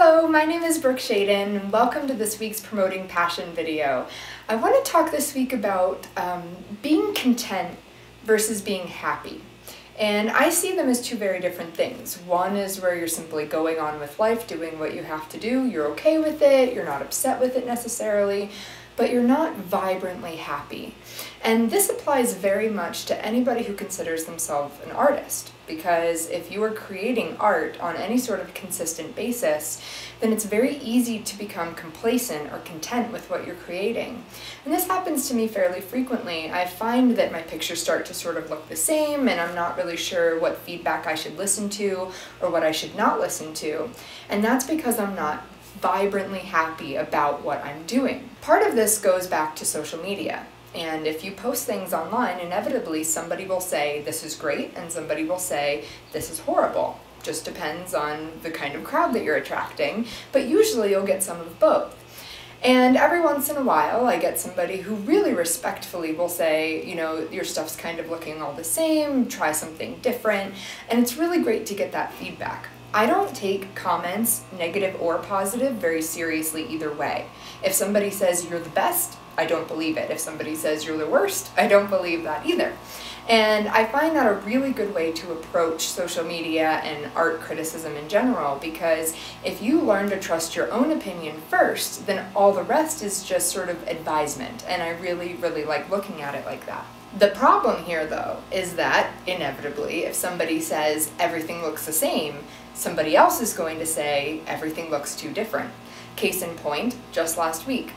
Hello, my name is Brooke Shaden, and welcome to this week's Promoting Passion video. I want to talk this week about being content versus being happy. And I see them as two very different things. One is where you're simply going on with life, doing what you have to do, you're okay with it, you're not upset with it necessarily, but you're not vibrantly happy. And this applies very much to anybody who considers themselves an artist, because if you are creating art on any sort of consistent basis, then it's very easy to become complacent or content with what you're creating. And this happens to me fairly frequently. I find that my pictures start to sort of look the same, and I'm not really sure what feedback I should listen to or what I should not listen to. And that's because I'm not vibrantly happy about what I'm doing. Part of this goes back to social media. And if you post things online, inevitably somebody will say this is great and somebody will say this is horrible. Just depends on the kind of crowd that you're attracting, but usually you'll get some of both. And every once in a while I get somebody who really respectfully will say, you know, your stuff's kind of looking all the same, try something different, and it's really great to get that feedback. I don't take comments, negative or positive, very seriously either way. If somebody says you're the best, I don't believe it. If somebody says you're the worst, I don't believe that either. And I find that a really good way to approach social media and art criticism in general, because if you learn to trust your own opinion first, then all the rest is just sort of advisement, and I really, really like looking at it like that. The problem here, though, is that, inevitably, if somebody says everything looks the same, somebody else is going to say everything looks too different. Case in point, just last week,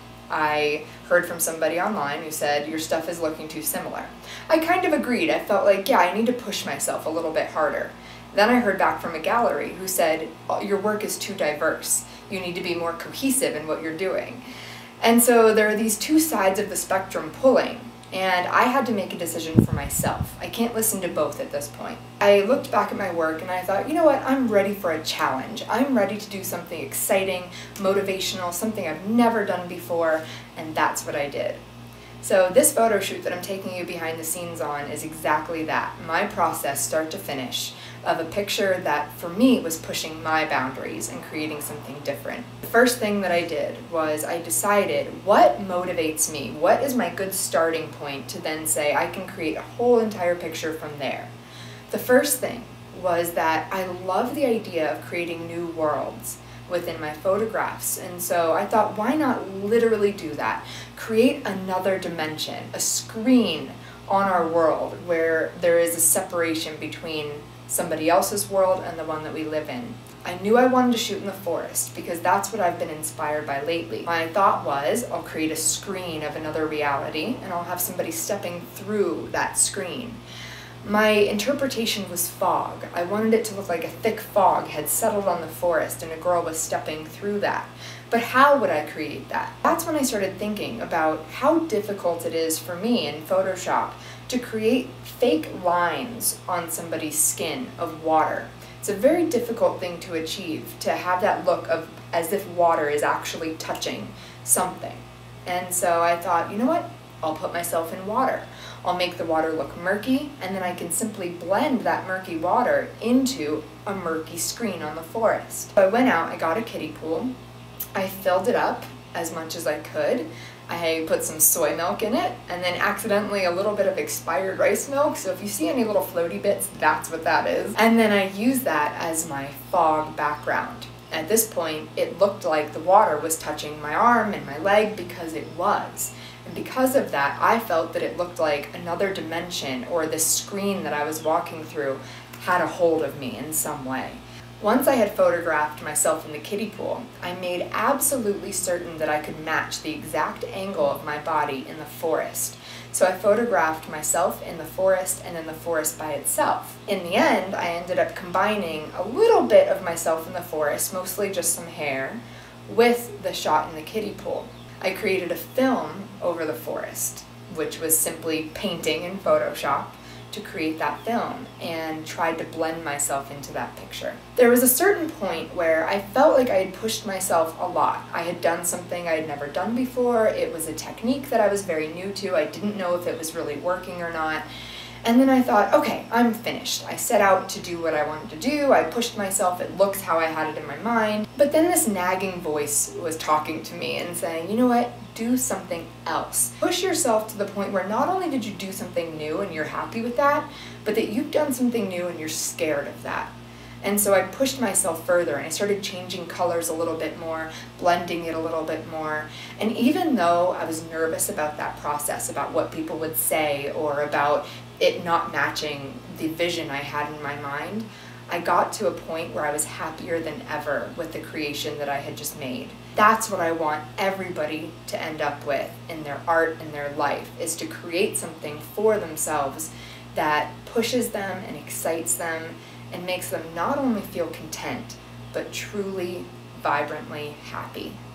I heard from somebody online who said, your stuff is looking too similar. I kind of agreed. I felt like, yeah, I need to push myself a little bit harder. Then I heard back from a gallery who said, your work is too diverse. You need to be more cohesive in what you're doing. And so there are these two sides of the spectrum pulling, and I had to make a decision for myself. I can't listen to both at this point. I looked back at my work and I thought, you know what, I'm ready for a challenge. I'm ready to do something exciting, motivational, something I've never done before, and that's what I did. So this photo shoot that I'm taking you behind the scenes on is exactly that, my process start to finish of a picture that for me was pushing my boundaries and creating something different. The first thing that I did was I decided what motivates me, what is my good starting point to then say I can create a whole entire picture from there. The first thing was that I love the idea of creating new worlds within my photographs, and so I thought, why not literally do that? Create another dimension, a screen on our world where there is a separation between somebody else's world and the one that we live in. I knew I wanted to shoot in the forest because that's what I've been inspired by lately. My thought was, I'll create a screen of another reality and I'll have somebody stepping through that screen. My interpretation was fog. I wanted it to look like a thick fog had settled on the forest and a girl was stepping through that. But how would I create that? That's when I started thinking about how difficult it is for me in Photoshop to create fake lines on somebody's skin of water. It's a very difficult thing to achieve, to have that look of as if water is actually touching something. And so I thought, you know what? I'll put myself in water. I'll make the water look murky, and then I can simply blend that murky water into a murky screen on the forest. So I went out, I got a kiddie pool, I filled it up as much as I could. I put some soy milk in it, and then accidentally a little bit of expired rice milk, so if you see any little floaty bits, that's what that is. And then I used that as my fog background. At this point, it looked like the water was touching my arm and my leg because it was. And because of that, I felt that it looked like another dimension, or this screen that I was walking through had a hold of me in some way. Once I had photographed myself in the kiddie pool, I made absolutely certain that I could match the exact angle of my body in the forest. So I photographed myself in the forest and then the forest by itself. In the end, I ended up combining a little bit of myself in the forest, mostly just some hair, with the shot in the kiddie pool. I created a film over the forest, which was simply painting in Photoshop to create that film, and tried to blend myself into that picture. There was a certain point where I felt like I had pushed myself a lot. I had done something I had never done before. It was a technique that I was very new to. I didn't know if it was really working or not. And then I thought, okay, I'm finished. I set out to do what I wanted to do. I pushed myself. It looks how I had it in my mind. But then this nagging voice was talking to me and saying, you know what? Do something else. Push yourself to the point where not only did you do something new and you're happy with that, but that you've done something new and you're scared of that. And so I pushed myself further and I started changing colors a little bit more, blending it a little bit more. And even though I was nervous about that process, about what people would say or about it not matching the vision I had in my mind, I got to a point where I was happier than ever with the creation that I had just made. That's what I want everybody to end up with in their art and their life, is to create something for themselves that pushes them and excites them and makes them not only feel content, but truly, vibrantly happy.